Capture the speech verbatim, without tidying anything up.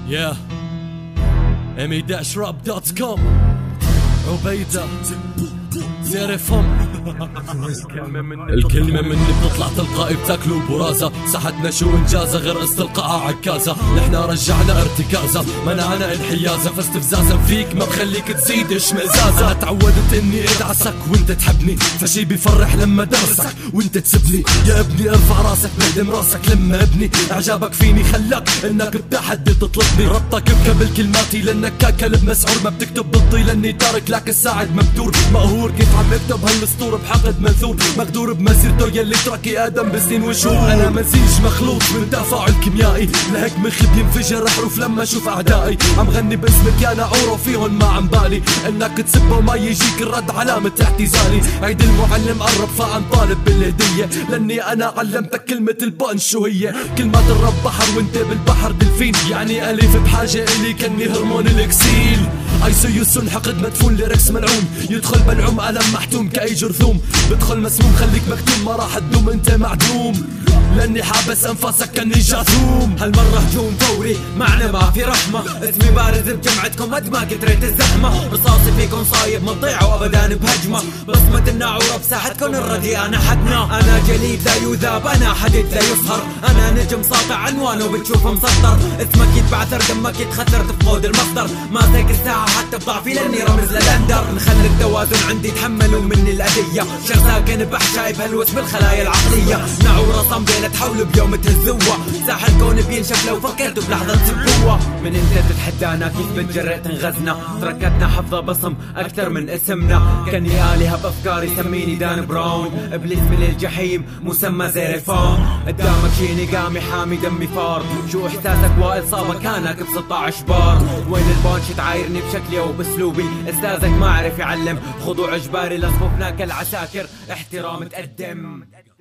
يا إم داش راب دوت كوم عبيدة زيريفام. الكلمة مني بتطلع تلقائي بتاكلوا برازة، ساحتنا شو انجازة غير استلقاء عكازة، نحنا رجعنا ارتكازة منعنا انحيازة، فاستفزازا فيك ما بخليك تزيد اشمئزازة. انا تعودت اني ادعسك وانت تحبني، فشي بيفرح لما درسك وانت تسبني. يا ابني ارفع راسك بهدم راسك لما ابني، اعجابك فيني خلاك انك بتحدي تطلبني، ربطك بكبل كلماتي لانك ككلب مسعور، ما بتكتب بالطي لاني تارك لك الساعد مبتور مقهور. كيف عم اكتب هالاسطور بحقد منثور، مقدور بمسيرته يلي تركي ادم بسنين وشهور. انا مزيج مخلوط من تفاعل كيميائي، لهيك مخي بينفجر حروف لما اشوف اعدائي. عم غني باسمك يا نعور وفيهن ما عم بالي، انك تسبه وما يجيك الرد علامة اعتزالي. عيد المعلم قرب فعم طالب بالهدية، لاني انا علمتك كلمة البونش شو هي. كلمات الرب بحر وانت بالبحر دلفين، يعني الف بحاجة الي كني هرمون الاكسيل. اي سي يو سن حقد مدفون ليركس ملعون، يدخل بلعوم ألم محتوم كأي جرثوم، بدخل مسموم خليك مكتوم ما راح تدوم انت معدوم، لاني حابس انفاسك كاني جاثوم. هالمرة هجوم فوري معنا ما في رحمة، اسمي بارز بجمعتكم قد ما كتريت الزحمة، رصاصي فيكم صايب ما تضيعوا ابدا بهجمة، بصمة الناعورة بساحتكم الرديئة نحتنا. انا جليد لا يذاب، انا حديد لا يصهر، انا نجم ساطع عنوانه بتشوفه مسطر، اسمك يتبعثر دمك يتخثر تفقد المصدر، ماسك الساعة حتى بضعفي لاني رمز للندر. نخلي التوازن عندي تحملوا مني الاذية، شر ساكن بحشاي بهلوس بالخلايا العقلية، نعورة صمدة تحولوا بيوم تهزوها، ساحة الكون بينشف لو فكرتوا بلحظة تسبوها. من انت تتحدانا كيف بتجرأ تنغزنا، تركتنا حفظة بصم اكثر من اسمنا، كاني آلهة بافكاري سميني دان براون، ابليس من الجحيم مسمى زيريفام، قدامك شيني قامي حامي دمي فار، شو احساسك وائل صابك كانك ب ستة عشر بار، وين البانش تعايرني بشكلي او باسلوبي، استاذك ما عرف يعلم، خضوع اجباري لصفوفنا كالعساكر احترام تقدم.